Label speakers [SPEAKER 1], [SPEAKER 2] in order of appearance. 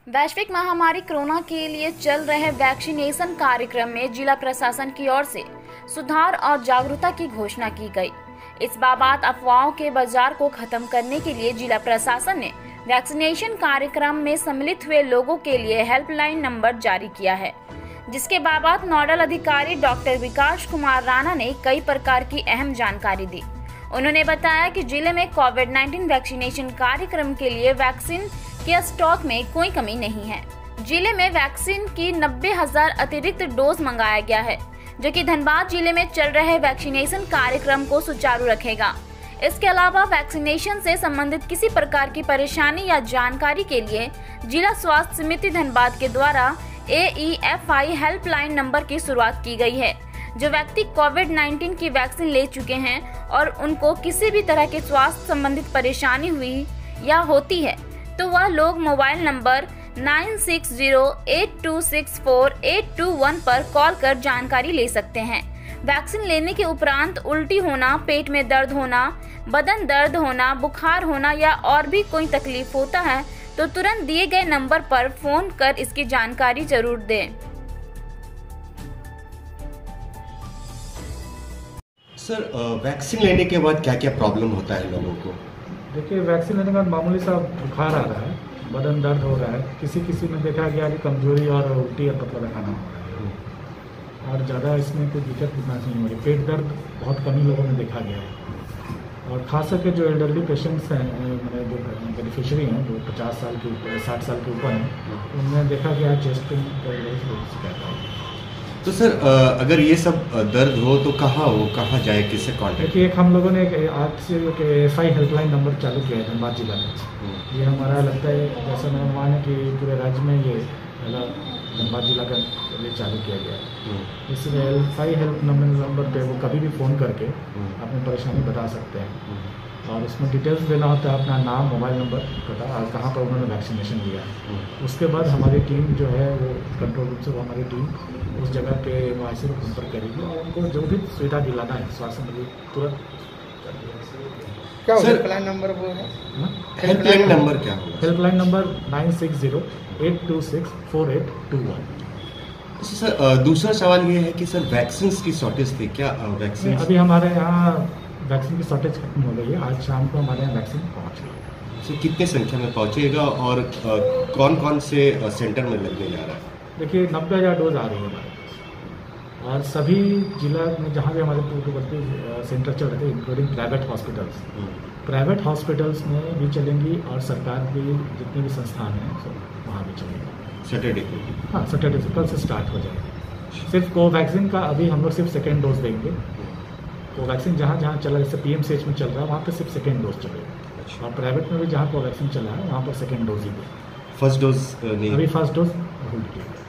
[SPEAKER 1] वैश्विक महामारी कोरोना के लिए चल रहे वैक्सीनेशन कार्यक्रम में जिला प्रशासन की ओर से सुधार और जागरूकता की घोषणा की गई। इस बाबत अफवाहों के बाजार को खत्म करने के लिए जिला प्रशासन ने वैक्सीनेशन कार्यक्रम में सम्मिलित हुए लोगों के लिए हेल्पलाइन नंबर जारी किया है, जिसके बाबत नोडल अधिकारी डॉक्टर विकास कुमार राणा ने कई प्रकार की अहम जानकारी दी। उन्होंने बताया कि जिले में कोविड-19 वैक्सीनेशन कार्यक्रम के लिए वैक्सीन के स्टॉक में कोई कमी नहीं है। जिले में वैक्सीन की 90,000 अतिरिक्त डोज मंगाया गया है, जो कि धनबाद जिले में चल रहे वैक्सीनेशन कार्यक्रम को सुचारू रखेगा। इसके अलावा वैक्सीनेशन से संबंधित किसी प्रकार की परेशानी या जानकारी के लिए जिला स्वास्थ्य समिति धनबाद के द्वारा AEFI हेल्पलाइन नंबर की शुरुआत की गई है। जो व्यक्ति कोविड-19 की वैक्सीन ले चुके हैं और उनको किसी भी तरह के स्वास्थ्य संबंधित परेशानी हुई या होती है, तो वह लोग मोबाइल नंबर 9608264821 पर कॉल कर जानकारी ले सकते हैं। वैक्सीन लेने के उपरांत उल्टी होना, पेट में दर्द होना, बदन दर्द होना, बुखार होना या और भी कोई तकलीफ होता है तो तुरंत दिए गए नंबर पर फोन कर इसकी जानकारी जरूर दें।
[SPEAKER 2] सर, वैक्सीन लेने के बाद क्या क्या प्रॉब्लम होता है लोगों को?
[SPEAKER 3] देखिए, वैक्सीन लेने के बाद मामूली सा बुखार आ रहा है, बदन दर्द हो रहा है, किसी में देखा गया कि कमजोरी और उल्टी और पतला खाना हो रहा है, और ज़्यादा इसमें कोई दिक्कत महसूस नहीं हो रही। पेट दर्द बहुत कम ही लोगों में देखा गया है, और खास करके जो एल्डरली पेशेंट्स हैं, जो बेनिफिशरी हैं, जो 50 साल के ऊपर 60 साल के ऊपर हैं, उनमें देखा गया चेस्ट पेन कहता है।
[SPEAKER 2] तो सर, अगर ये सब दर्द हो तो कहाँ जाए, किससे कॉन्टेक्ट?
[SPEAKER 3] देखिए, एक हम लोगों ने आज से एक AEFI हेल्पलाइन नंबर चालू किया है धनबाद जिला में। ये हमारा लगता है, जैसा मेरा अनुमान है कि पूरे राज्य में ये पहला धनबाद जिला का लिए चालू किया गया है। इस AEFI हेल्प नंबर पे वो कभी भी फ़ोन करके अपनी परेशानी बता सकते हैं, और उसमें डिटेल्स देना होता है, अपना नाम, मोबाइल नंबर, पता और कहाँ पर उन्होंने वैक्सीनेशन लिया है। उसके बाद हमारी टीम जो है वो कंट्रोल रूम से वो हमारी टीम उस जगह पे वहाँ से संपर्क करेगी और उनको जो भी सुविधा दिलाना है स्वास्थ्य में तुरंत।
[SPEAKER 4] क्या हेल्पलाइन नंबर वो है?
[SPEAKER 2] हेल्पलाइन नंबर क्या होगा?
[SPEAKER 3] Helpline number 9608264821।
[SPEAKER 2] सर, दूसरा सवाल ये है कि सर, वैक्सीन की शॉर्टेज थी क्या? वैक्सीन
[SPEAKER 3] अभी हमारे यहाँ वैक्सीन की शॉर्टेज खत्म हो गई है। आज शाम को हमारे यहाँ वैक्सीन पहुँच गई है।
[SPEAKER 2] सर, कितने संख्या में पहुँचेगा और कौन कौन से सेंटर में लगने जा रहा है?
[SPEAKER 3] देखिए, 90,000 डोज आ रही है हमारे पास, और सभी जिला में जहाँ भी हमारे पूर्ववर्ती सेंटर चल रहे थे, इंक्लूडिंग प्राइवेट हॉस्पिटल्स में भी चलेंगी, और सरकार की जितने भी संस्थान हैं सब वहाँ भी चलेंगे
[SPEAKER 2] सैटरडे को।
[SPEAKER 3] हाँ, सैटरडे से कल से स्टार्ट हो जाएगा। सिर्फ कोवैक्सीन का अभी हम लोग सिर्फ सेकेंड डोज देंगे। कोवैक्सीन जहाँ जहाँ चला, जैसे PMCH में चल रहा है वहाँ पे सिर्फ सेकेंड डोज चलेगा, और प्राइवेट में भी जहाँ कोवैक्सीन चला है वहाँ पर सेकेंड डोज ही देगा।
[SPEAKER 2] फर्स्ट डोज नहीं,
[SPEAKER 3] अभी फर्स्ट डोज होल्ड किया।